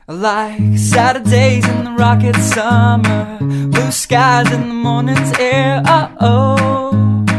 Like Saturdays in the rocket summer, blue skies in the morning's air. Oh, oh.